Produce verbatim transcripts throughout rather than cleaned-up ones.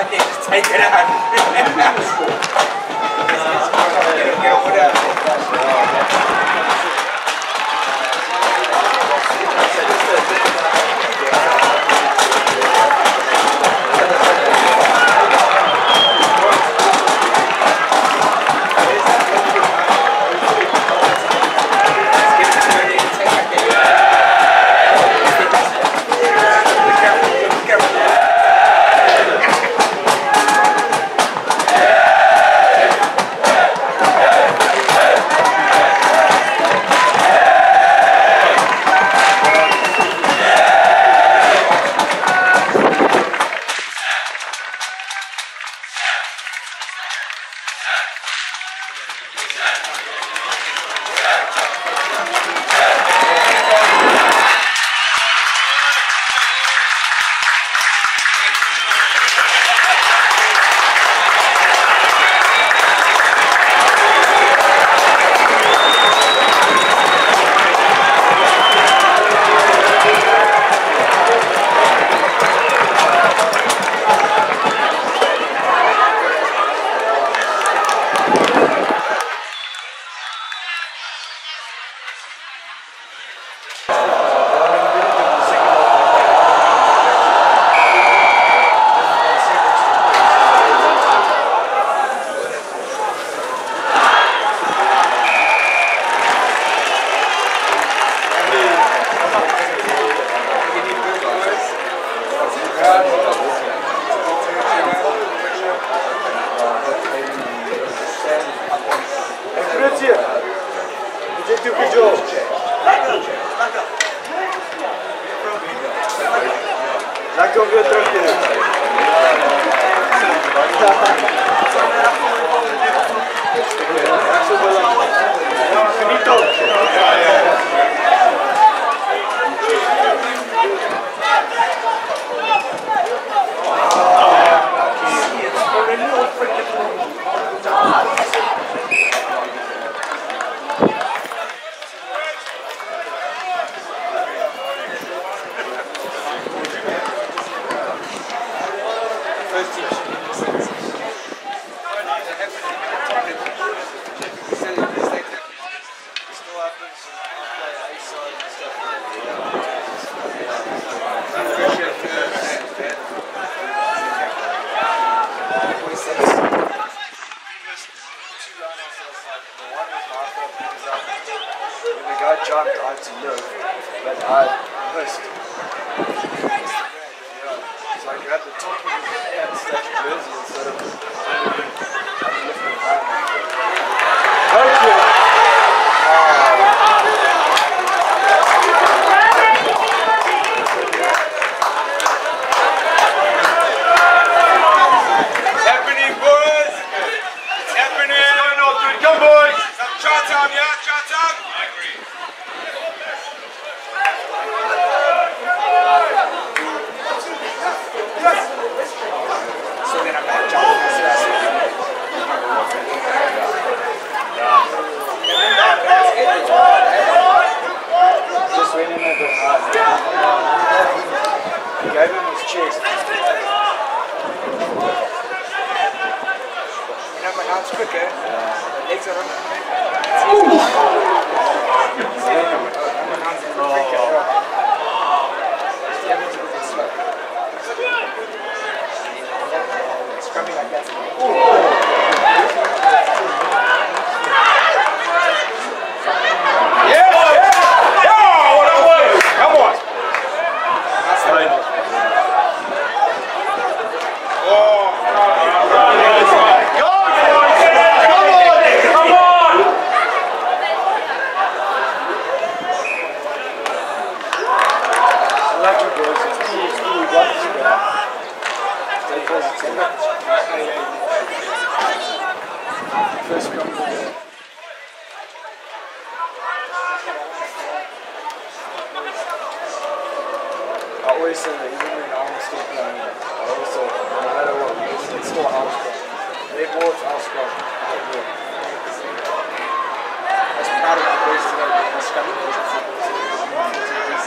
fucking just take it out.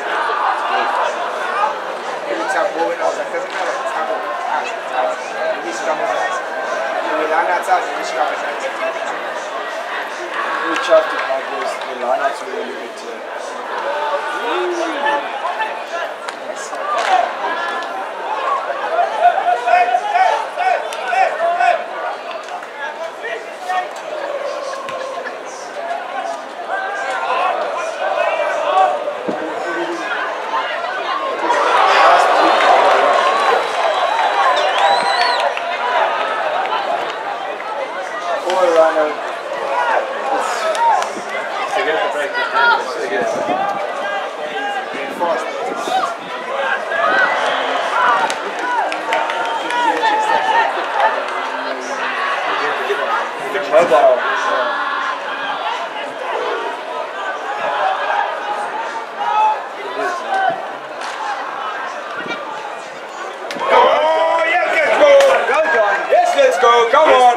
Every time moving, I was like, doesn't matter. It's not going to pass. It's Reach out to Padres, the lineups were really good too. Mobile. Oh, yes, let's go! Well done. Yes, let's go. Come on.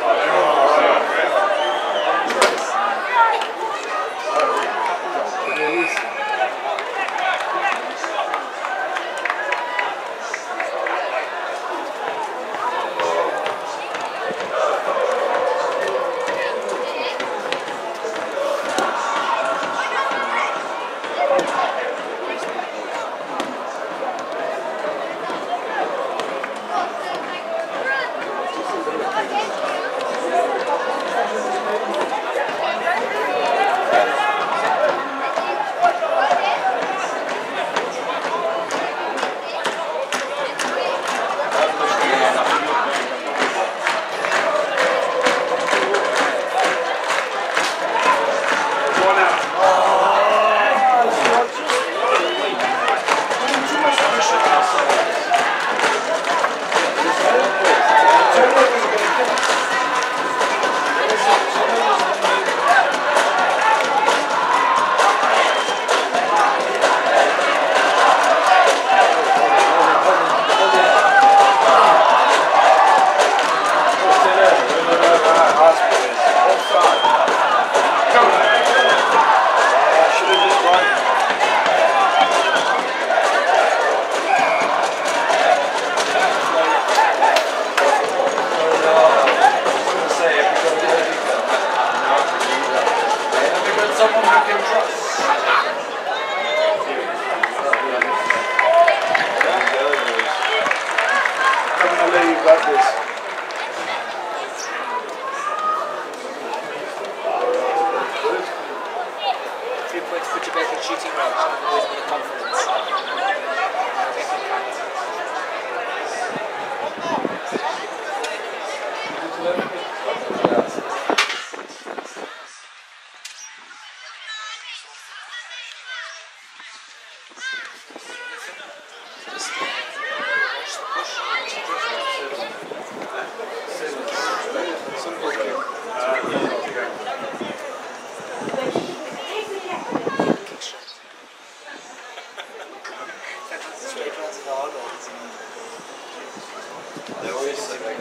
They always say, like,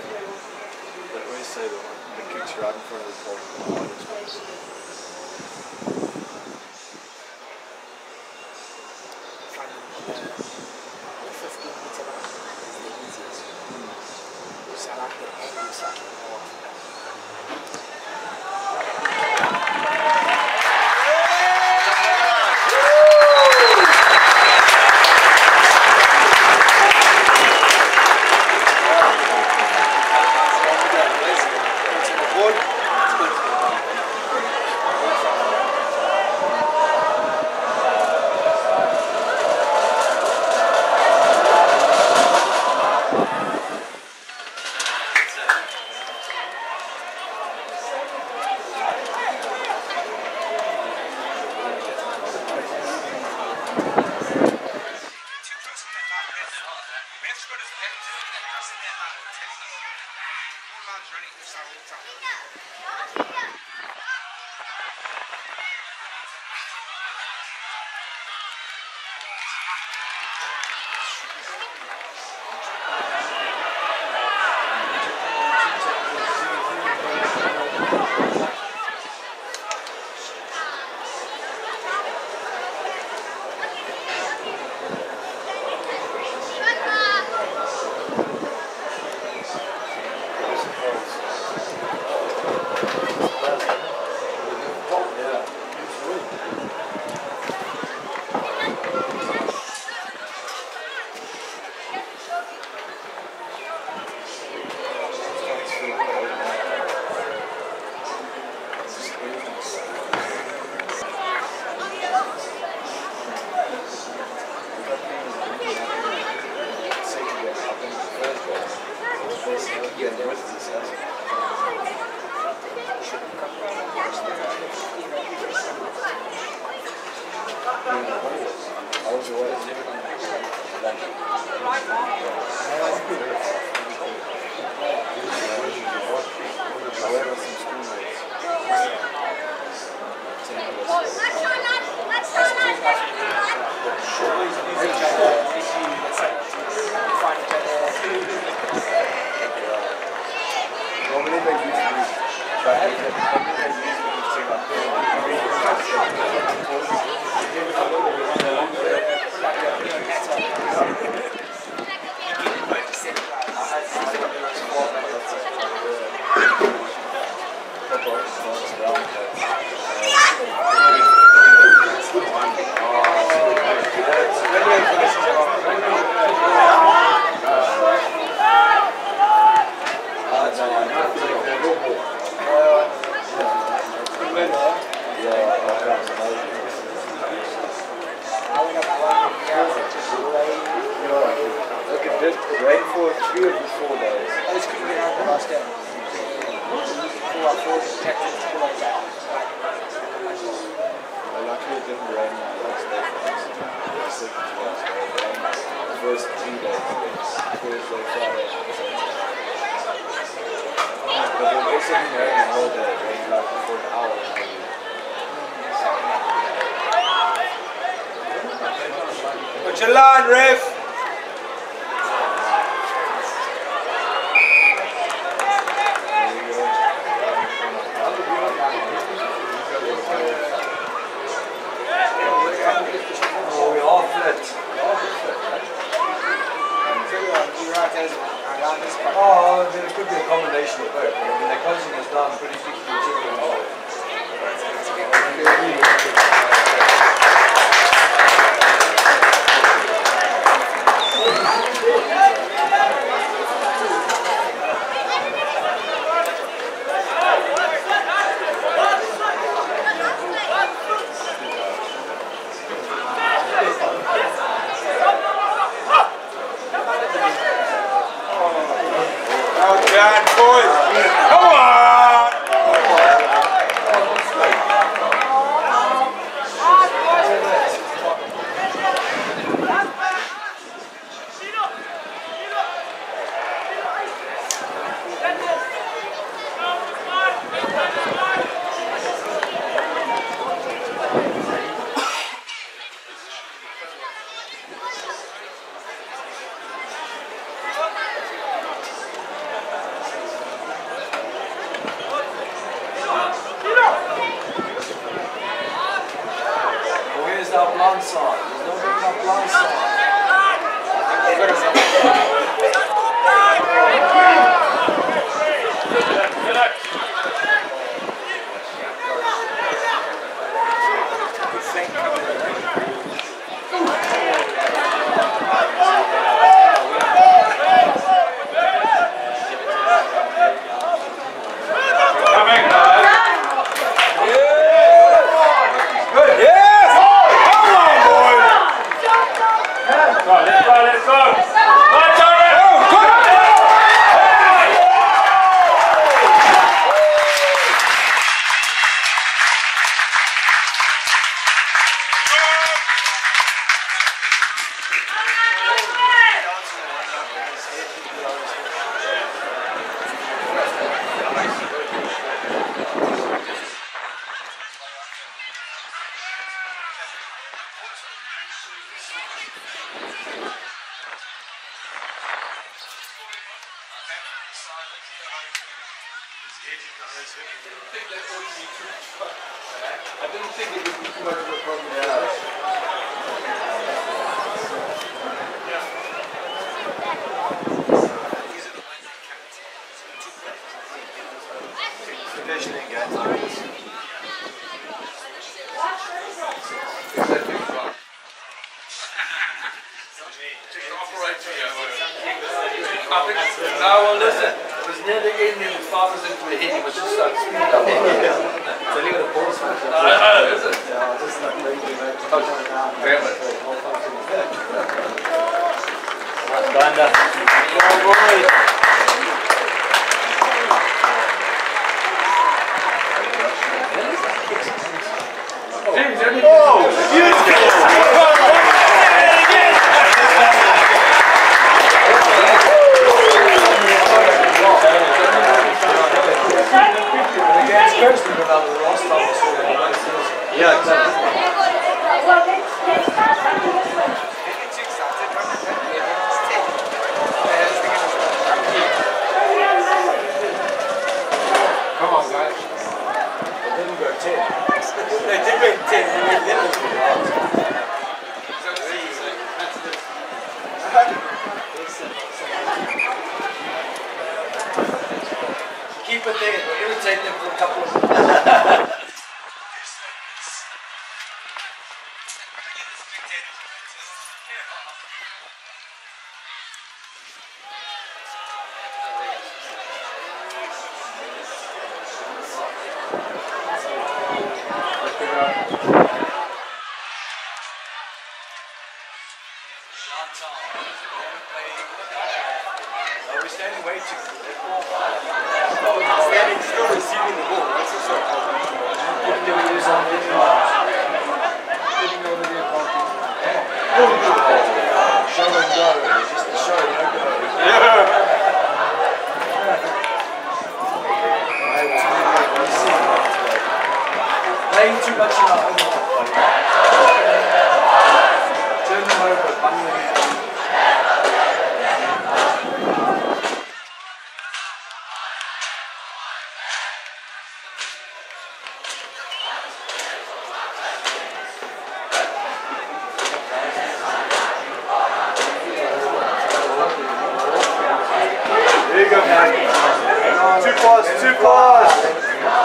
they always say that the kicks right in front of the ball are the hardest ones. fifteen meter line is the easiest. So I like the heavy side more. Normally they used to be Put your line, ref. Oh, I mean, it could be a combination of both. I mean, their coaching has done pretty quickly. Bad boys. Come on. Our blind side. There's no big enough blind side. I didn't think it would be too much of a problem. Yeah. Conditioning, guys. No, well listen, it was near the end and his father's into a hit, he was just starting speeding up. So you got a pause match. I know, is it? Yeah, just like maybe like touching down. Damn it. Oh, beautiful! Yeah, exactly. Come on, guys. Keep it there, we'll irritate them for a couple of minutes. Are we standing way too? Standing still receiving the ball. That's also a problem. What do we use on video? Getting over the advantage. Show and go. Just the show, no go. Yeah. Playing too much in our own half. Turn them over, bung them in. There you go, man. Too fast, too fast.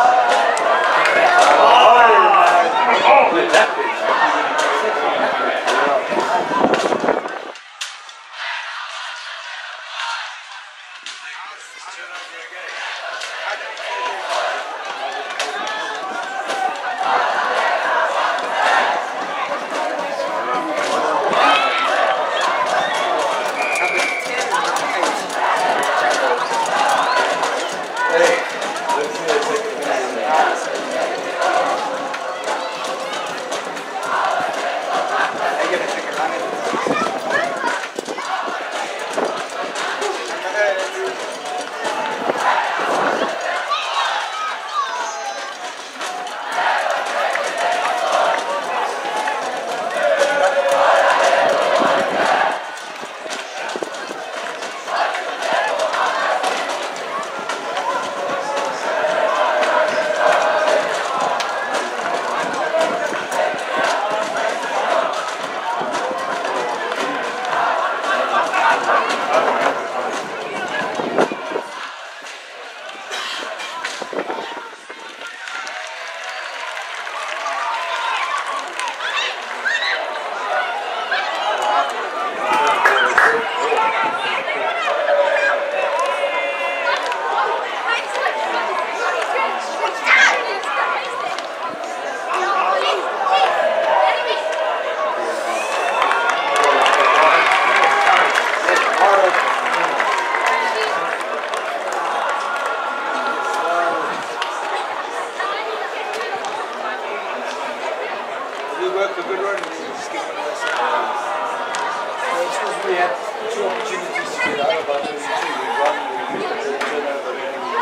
We had two opportunities to get out, but only two. We won, we turned over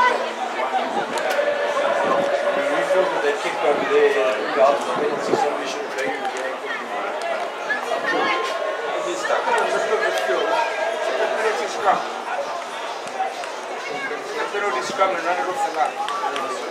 we felt that they kicked over there, regardless of penalty, so we should have taken the game. He's stuck in the middle of the field. Take a penalty scrum. Take a penalty scrum and run it off the line.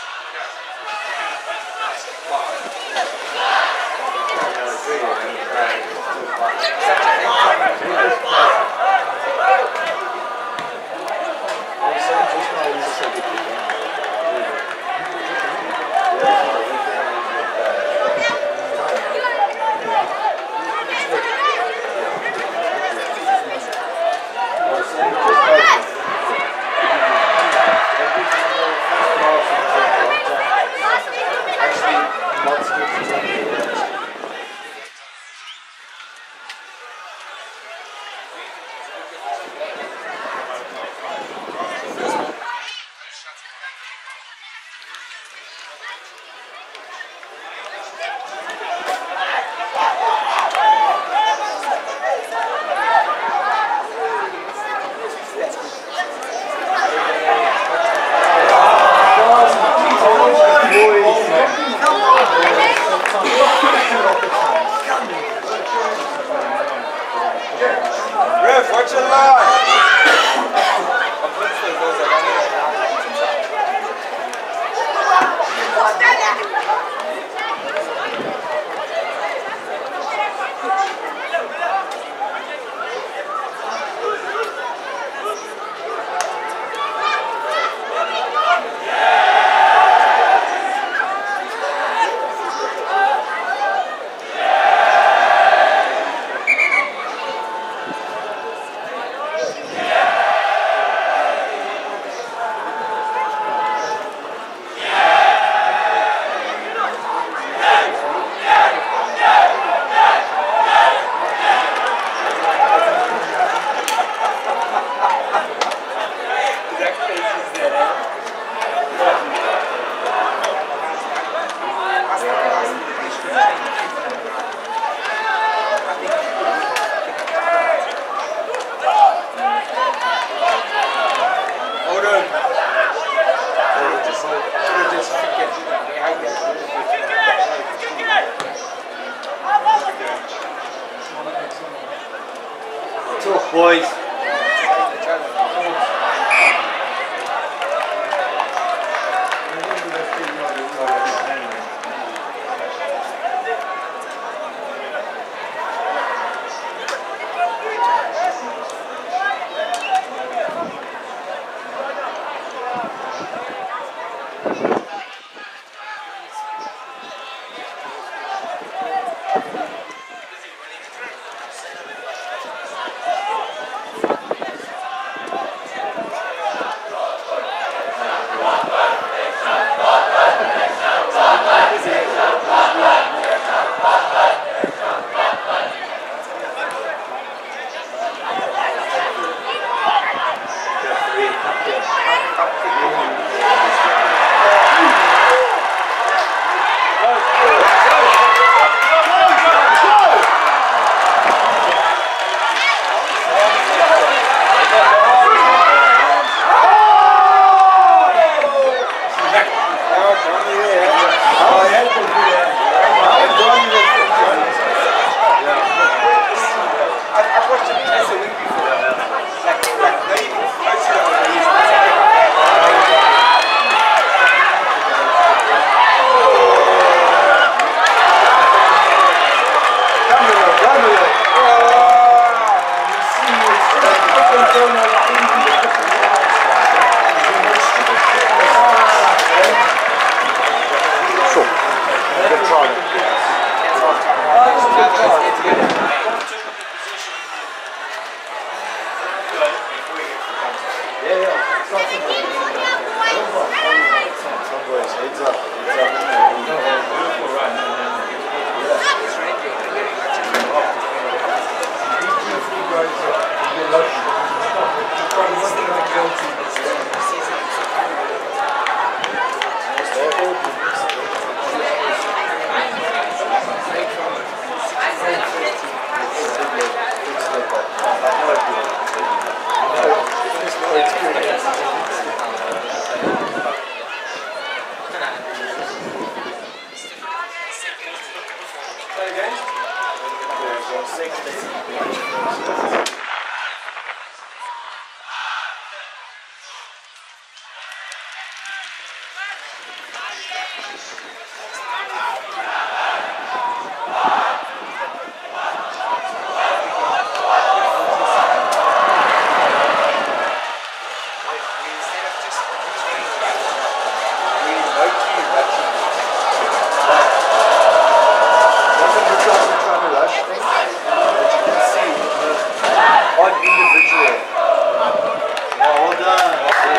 Right. Ref, watch your line. Talk, boys.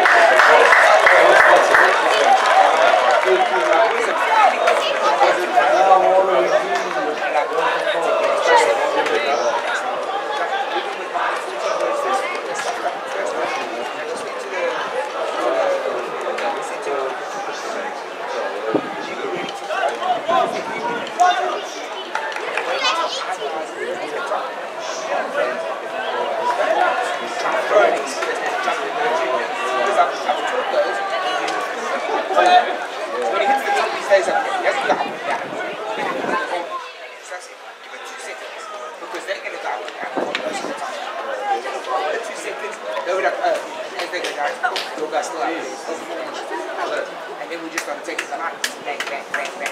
Individual. When he hits the top, he stays up there. He has to go up and down. So that's it. Give it two seconds. Because they're going to go up and down most of the time. The two seconds, they'll be like, oh, as they go down, your guy's still out there. And then we just got to take it to the night. Bang, bang, bang, bang.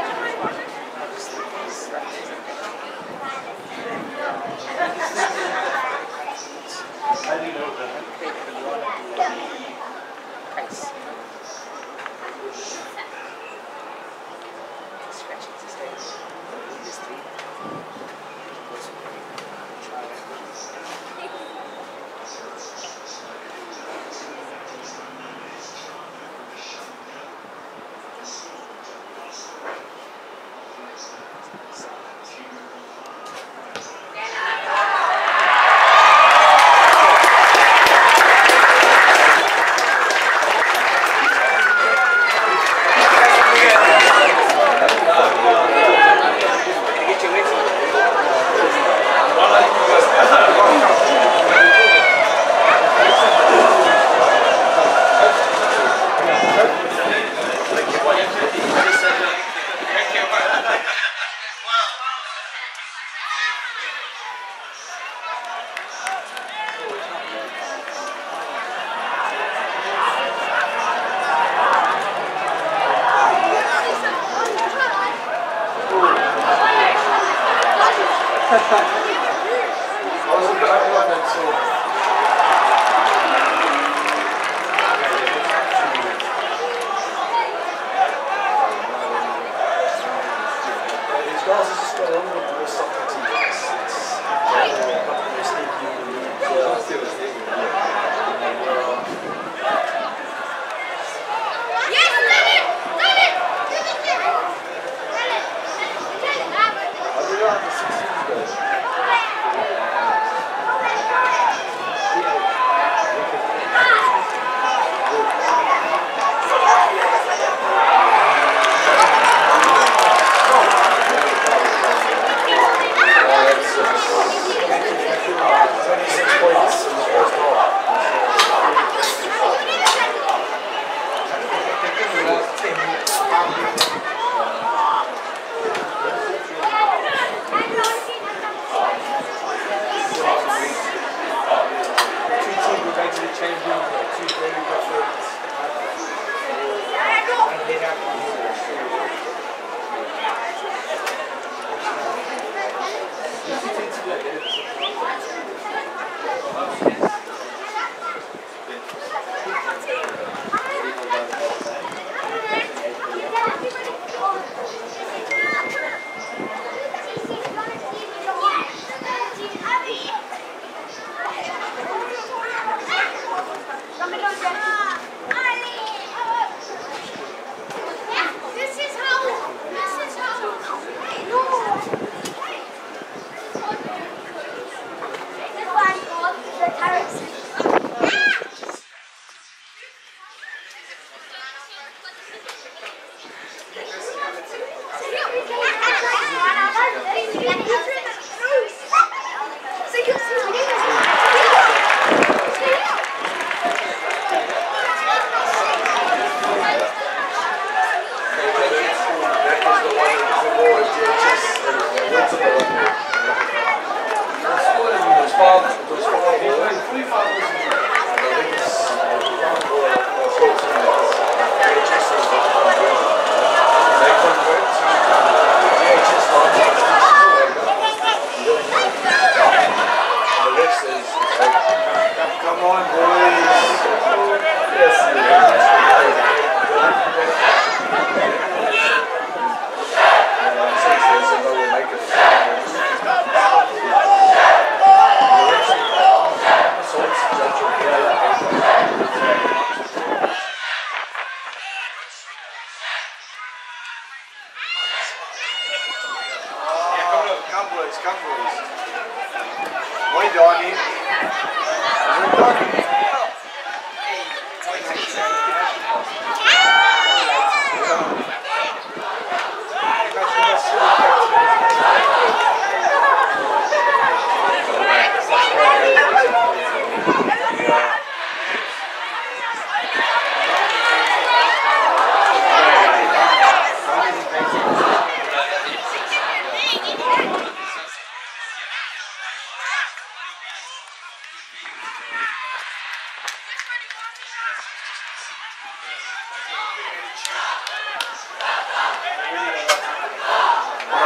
How do you know that? Pace. Stretching to stay. This three.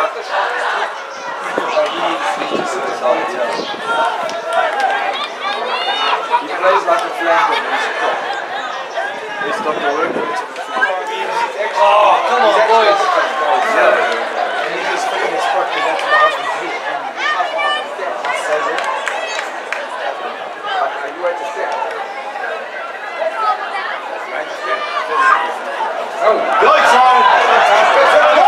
plays like a flanker, but he's a prop. He's got the work rate. Oh, come on, boys. Yeah. And he just filling his spot because that's what I asked him to do. Are you at the step? Oh, good time! Fantastic! Good time!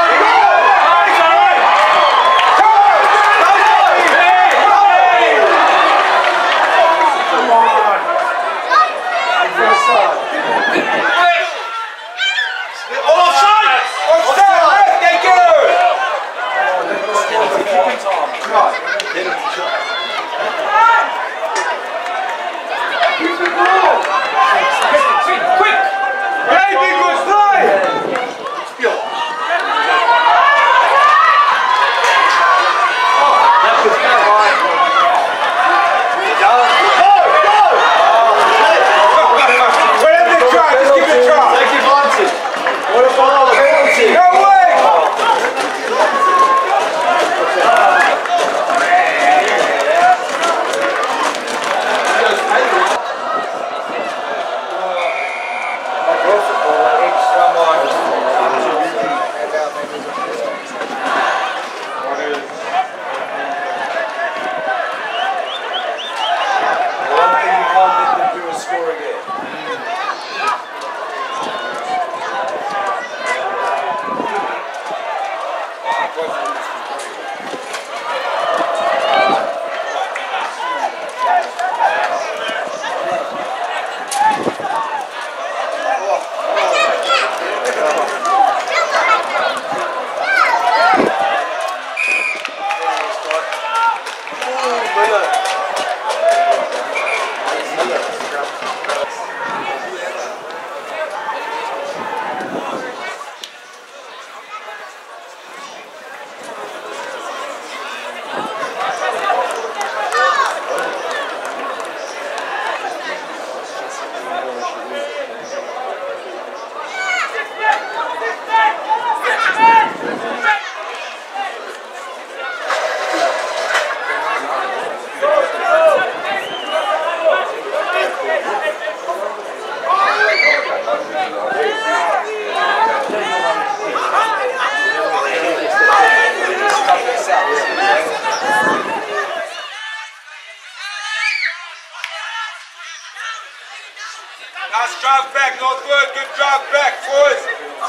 Nice drive back, Northwood. Good drive back, boys.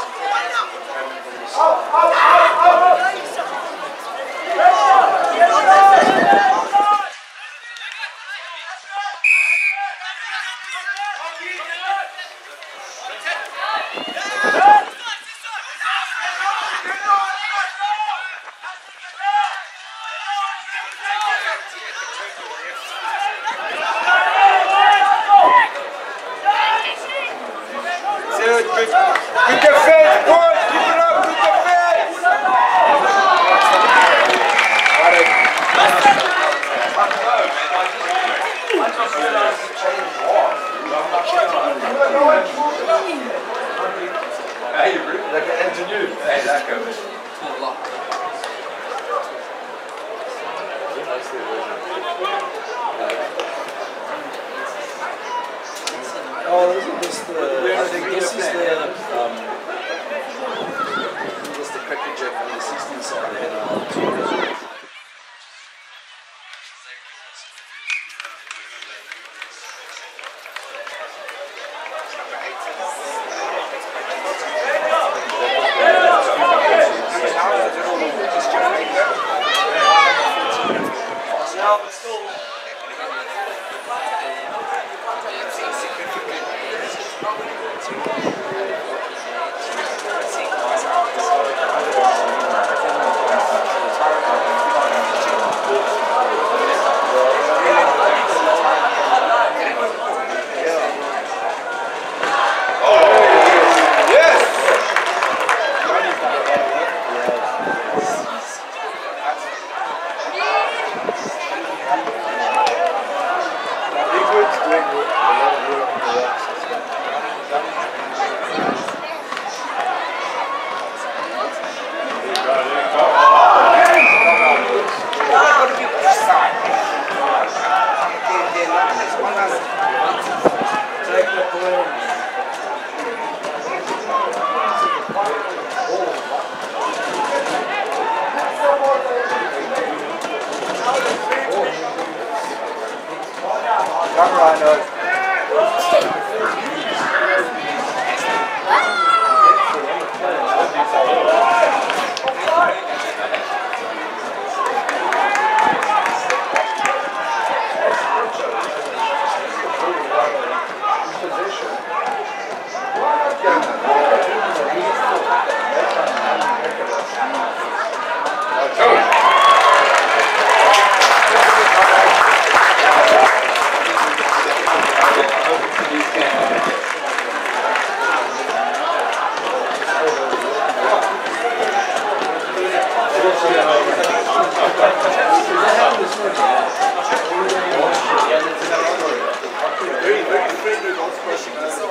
Good, good, good defense, boys. Keep it up. Good defense. I just realized the change was. Hey, really? Like an engineer. Hey, that goes. Oh, isn't this the, I think this is the, um, this is the cricket jet from the sixties side of the head. Very, very friendly golf course.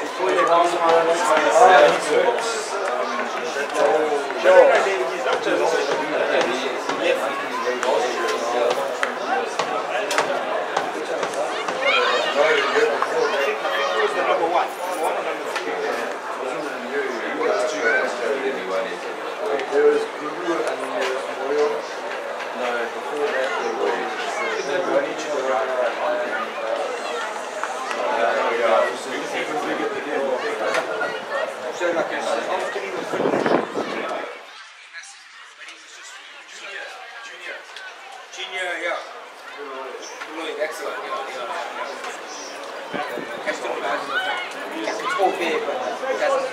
There was Guru and Moyo. No, before that there was So like a after he was junior, junior, yeah. Lloyd, excellent, yeah, yeah. Catch the ball, it's all big, but it doesn't.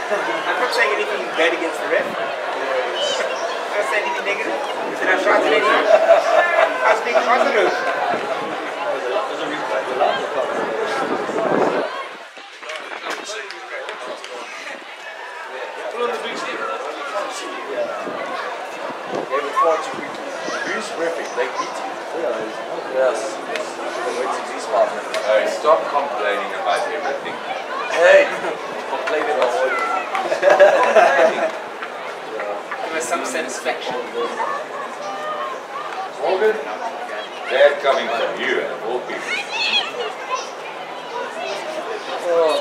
I'm not saying anything bad against the ref. I'm not saying anything negative. Did I try to negative? I was being positive. There's a replay. The last one. Put on the big screen. Yeah. Gave it far too quickly. Who's riffing? They beat you. Yes. These partners. Oh, stop complaining about everything. Hey! Complain about all. There was some satisfaction. Morgan? They're coming from you, of all people. Oh.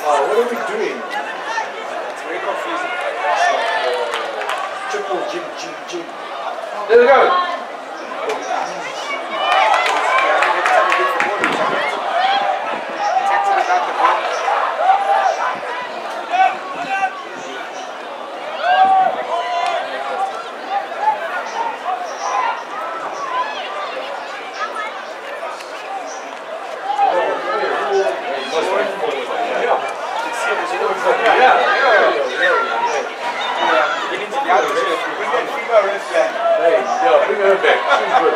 Wow, what are we doing? It's very confusing. Triple jig, jig, jig. There we go. Hey, yeah, bring her back. She's good.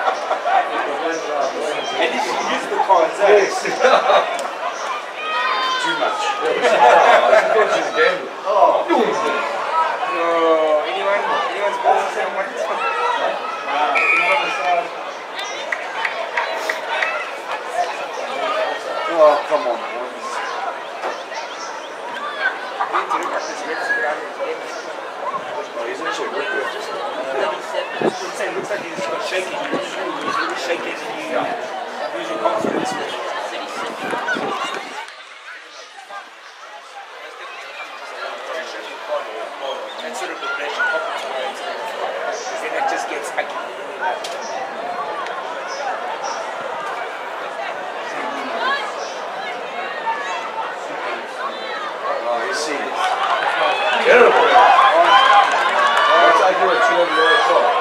And if you use the cards, Yes. too much. I thought she's gambling. Oh. No, anyone, anyone's ball for someone? Oh, come on. Oh, he's actually good with this. It looks like he's got shaking. He's really shaking and you lose your confidence. And sort of the pressure popping to it. Because then it just gets hacky. Oh, you see. Terrible. That's accurate. She doesn't know it's all.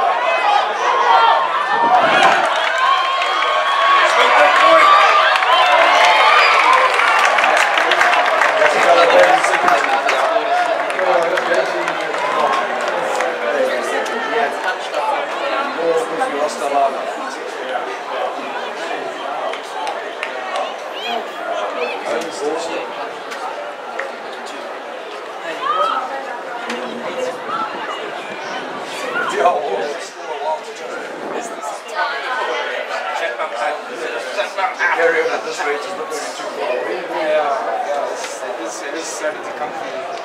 Carry on at this rate is not going to be too far away. Yeah, yeah, it's, it is, it is starting to come through.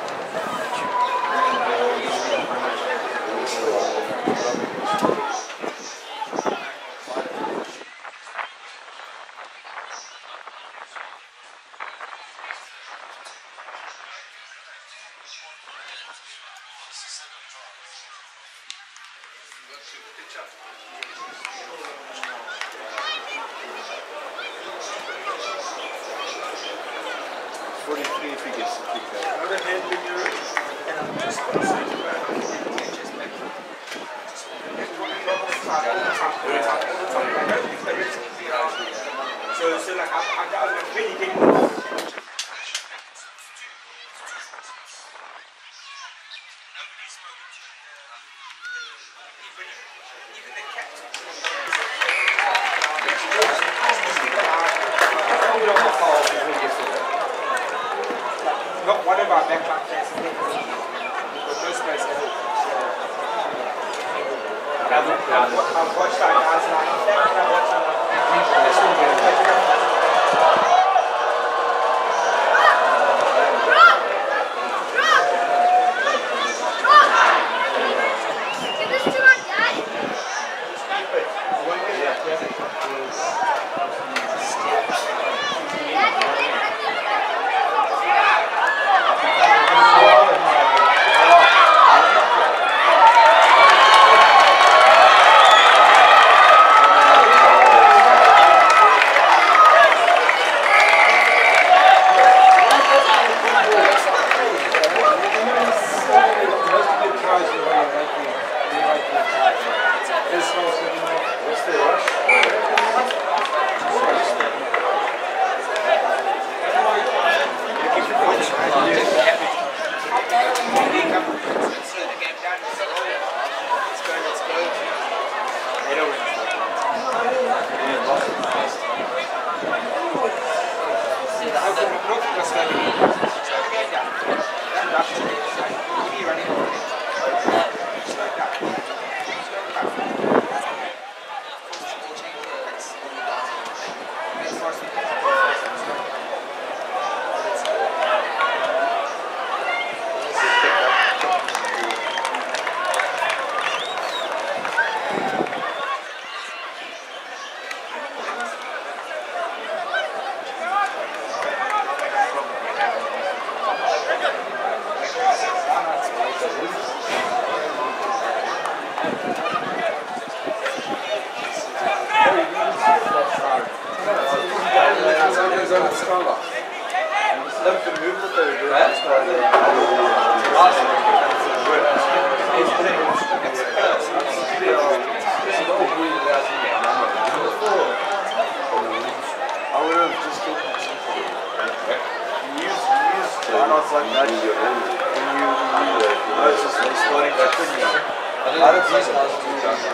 forty-three if he gets to kick that. Another hand in your and I'm just going to say So, so like, I, I, I was really getting not one of our backline players is there. But those guys have it. I've watched our guys like that, and I've watched our people, they're still getting zijn met Scala. Slim vermoed dat hij weer Hè? is, maar hij I would have just taken it simple. You use, you use one-offs like that, and you, you know, it's just like starting that thing. I don't think it's not too young.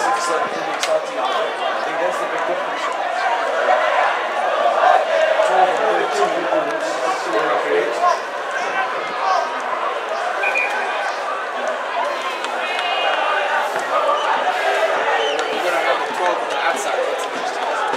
is exci- really exciting. I think that's the big difference. twelve and thirteen minutes, zero creates. We're gonna have a twelve on the outside. That's interesting.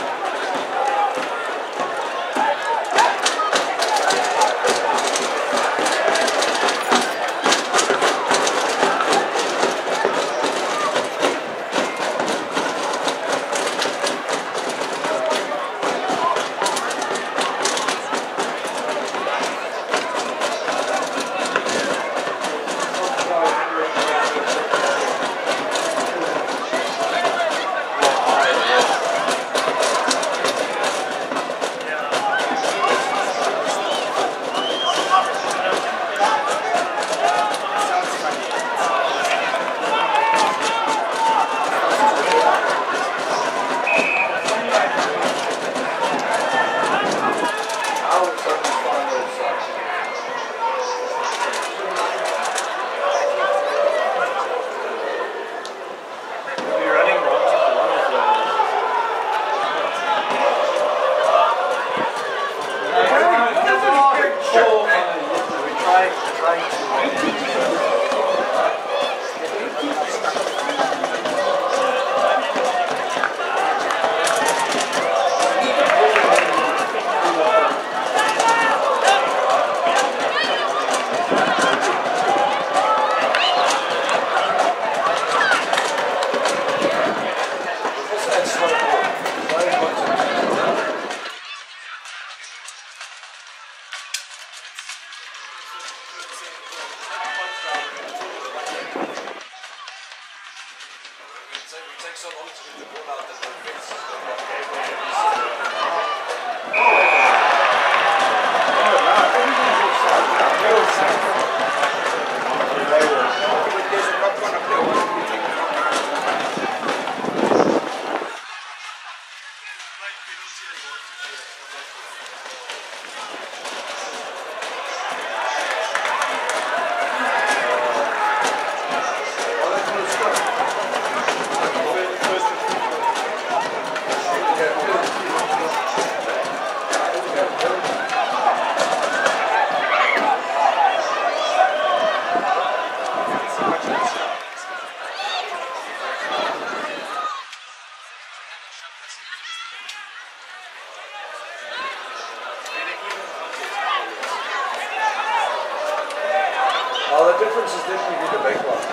Well, the difference is definitely the backline.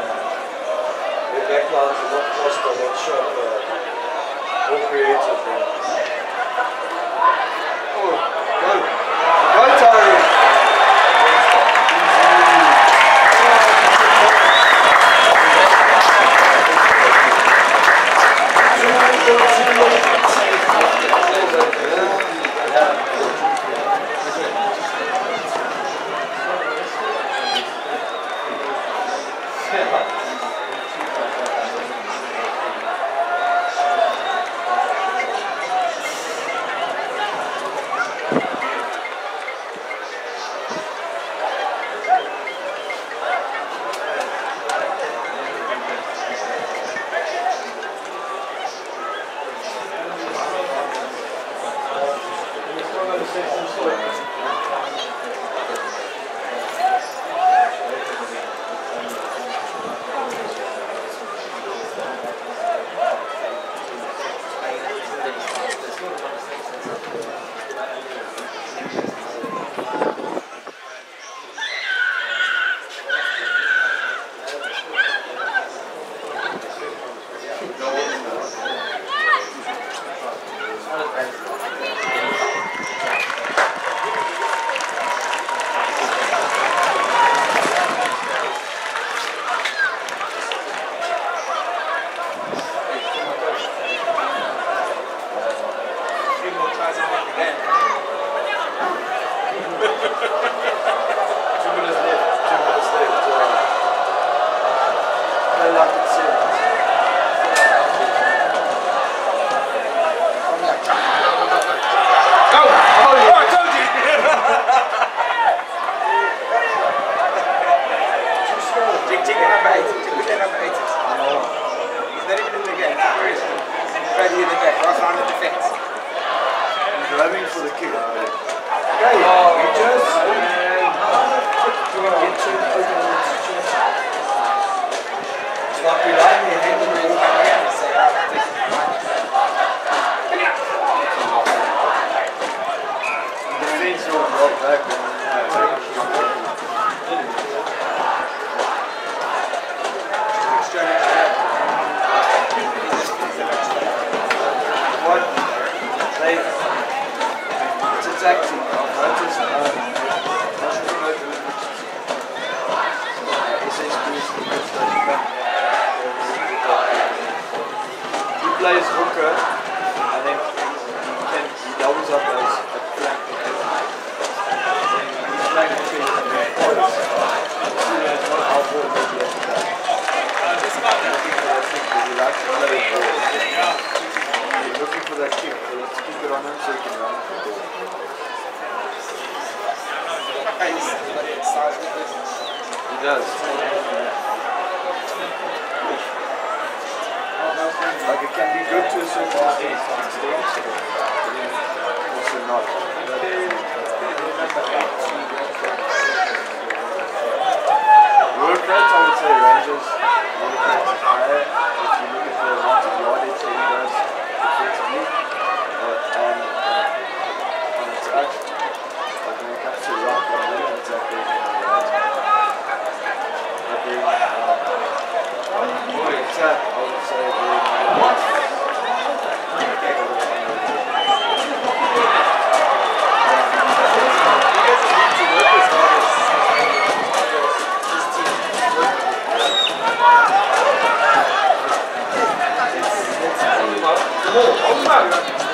The backlines are not faster, not sharper, more creative. Oh, go! Go, Tyree! Take, take the number eight. Take the number eight. He's not even in the further in the back, right around the defense. He's grabbing for the kick. Okay, you just and get to an open situation. It's like we like me handing the ball back around and say, right, take it. The defense will drop back and what they it's a tactic. I've noticed um, not sure if you know the S S B is the good study back. He plays hooker and then he can he doubles up as a flank. He's playing hooker in the points. So there's not outboard maybe at the back. Looking for that kick, because he likes to play it ball. He's looking for that kick, so let's keep it on him so he can run for the ball. He does. Like it can be good to a certain extent, but also not. Work rate, I would say Rangers work rate is higher if you look at the amount of yardage that he does defensively uh, and uh, on attack. Like when it comes to rock and limit attack, they're very uh, attack, I would say very Come on, come on.